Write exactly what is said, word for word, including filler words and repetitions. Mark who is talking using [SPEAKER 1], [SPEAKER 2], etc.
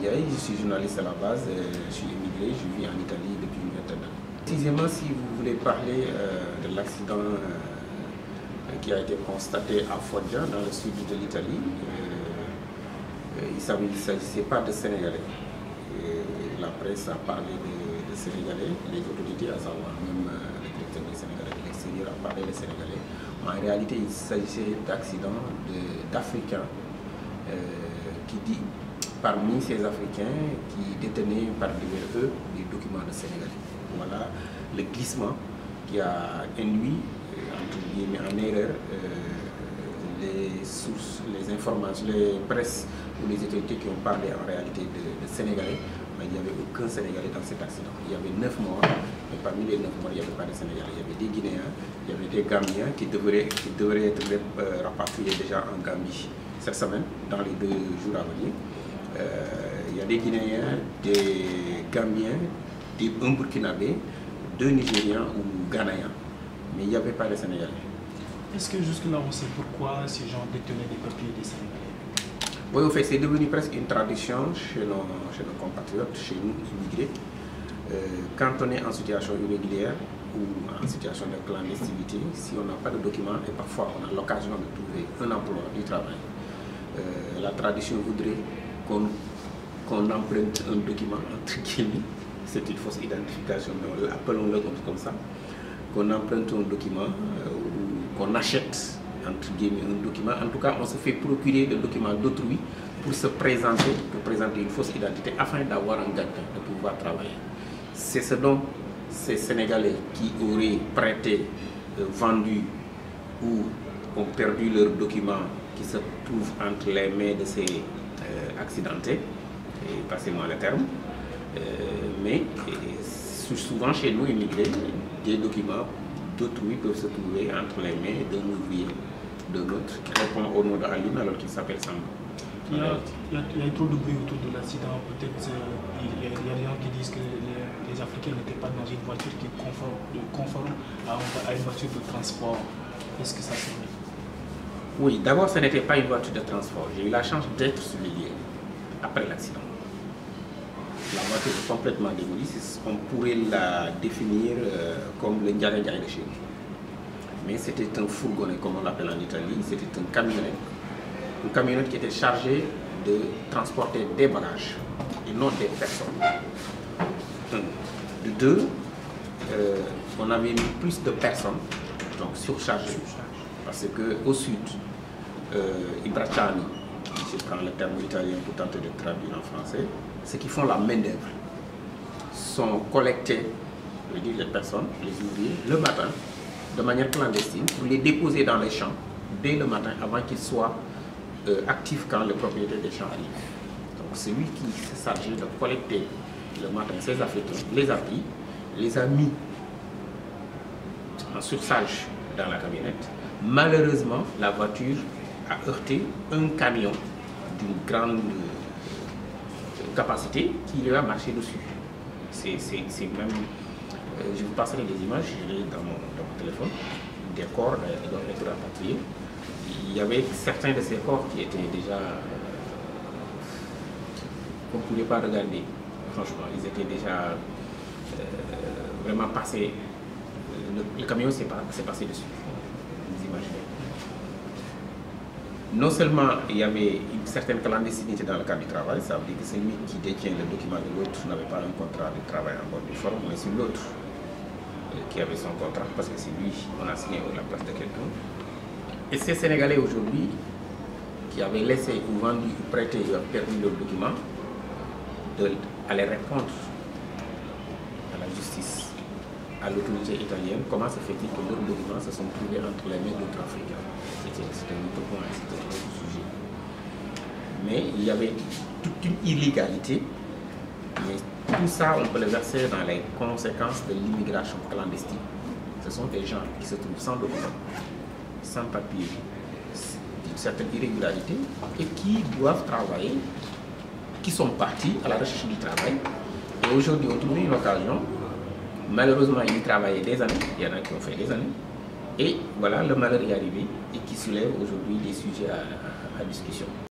[SPEAKER 1] Ndiaye, je suis journaliste à la base, je suis immigré, je vis en Italie depuis une vingtaine d'années. Précisément, si vous voulez parler euh, de l'accident euh, qui a été constaté à Foggia, dans le sud de l'Italie, euh, il ne s'agissait pas de Sénégalais. Et la presse a parlé de, de Sénégalais, les autorités, à savoir même euh, le directeur des Sénégalais de l'extérieur, a parlé de Sénégalais. En réalité, il s'agissait d'accidents d'Africains euh, qui dit parmi ces Africains qui détenaient par devers eux des documents de Sénégalais. Voilà le glissement qui a induit, euh, entre guillemets, en erreur euh, les sources, les informations, les presses ou les autorités qui ont parlé en réalité de, de Sénégalais. Mais il n'y avait aucun Sénégalais dans cet accident. Il y avait neuf morts, mais parmi les neuf morts, il n'y avait pas de Sénégalais. Il y avait des Guinéens, il y avait des Gambiens qui devraient, qui devraient être euh, rapatriés déjà en Gambie cette semaine, dans les deux jours à venir. Euh, il y a des Guinéens, des Gambiens, des, un Burkinabé, deux Nigériens ou Ghanéens, mais il n'y avait pas de Sénégalais.
[SPEAKER 2] Est-ce que jusque-là on sait pourquoi ces gens détenaient des papiers des Sénégalais?
[SPEAKER 1] Oui, au fait, c'est devenu presque une tradition chez nos, chez nos compatriotes, chez nous, immigrés. Euh, quand on est en situation irrégulière ou en situation de clandestinité, si on n'a pas de documents, et parfois on a l'occasion de trouver un emploi, du travail, euh, la tradition voudrait qu'on qu'on emprunte un document, entre guillemets, c'est une fausse identification, mais appelons-le comme, comme ça, qu'on emprunte un document euh, ou qu'on achète, entre guillemets, un document. En tout cas, on se fait procurer le document d'autrui pour se présenter, pour présenter une fausse identité afin d'avoir un gagne-pain, de pouvoir travailler. C'est ce dont ces Sénégalais qui auraient prêté, euh, vendu ou ont perdu leurs documents qui se trouvent entre les mains de ces euh, accidentés, et passez-moi le terme, euh, mais et, souvent chez nous immigrés, des documents d'autrui peuvent se trouver entre les mains d'un ouvrier, d'un autre qui répond au nom de Aline alors qu'il s'appelle Samba.
[SPEAKER 2] Il y, a, il, y a, il y a eu trop de bruit autour de l'accident. Peut-être euh, il, il y a des gens qui disent que les, les Africains n'étaient pas dans une voiture qui est conforme, conforme à, à une voiture de transport. Est-ce que ça c'est vrai?
[SPEAKER 1] Oui, d'abord ce n'était pas une voiture de transport. J'ai eu la chance d'être sur les lieux après l'accident. La voiture est complètement démolie. On pourrait la définir euh, comme le Ndiaga Ndiaye de chez nous. Mais c'était un fourgonnet, comme on l'appelle en Italie. C'était un camionnette. Une camionnette qui était chargée de transporter des bagages et non des personnes. Un. De deux, euh, on avait mis plus de personnes, donc surchargées. Parce qu'au sud, euh, i bracciani, je prends le terme italien pour tenter de traduire en français, ceux qui font la main-d'œuvre sont collectés, je veux dire les personnes, les ouvriers, le matin, de manière clandestine, pour les déposer dans les champs dès le matin, avant qu'ils soient euh, actifs quand le propriétaire des champs arrive. Donc celui qui s'est chargé de collecter le matin ces Africains, les a pris, les a mis en surcharge dans la camionnette. Malheureusement, la voiture a heurté un camion d'une grande capacité qui lui a marché dessus. C'est même, euh, je vous passerai des images, je l'ai dans mon, dans mon téléphone, des corps euh, qui doivent être rapatriés. Il y avait certains de ces corps qui étaient déjà, euh, qu'on ne pouvait pas regarder, franchement, ils étaient déjà euh, vraiment passés, le, le camion s'est passé dessus, vous imaginez. Non seulement il y avait une certaine clandestinité dans le cadre du travail, ça veut dire que celui qui détient le document de l'autre n'avait pas un contrat de travail en bonne forme, mais c'est l'autre euh, qui avait son contrat parce que c'est lui qu'on a signé à la place de quelqu'un. Et ces Sénégalais aujourd'hui qui avaient laissé ou vendu ou prêté ou perdu leur document, d'aller répondre à la justice, à l'autorité italienne, comment se fait-il que leurs documents se sont trouvés entre les mains d'autres Africains? C'était un autre point, c'était un autre sujet. Mais il y avait toute une illégalité, mais tout ça, on peut le verser dans les conséquences de l'immigration clandestine. Ce sont des gens qui se trouvent sans documents, sans papier, d'une certaine irrégularité, et qui doivent travailler, qui sont partis à la recherche du travail. Et aujourd'hui, on trouve une occasion. Malheureusement, ils travaillaient des années, il y en a qui ont fait des années. Et voilà, le malheur est arrivé et qui soulève aujourd'hui des sujets à, à, à discussion.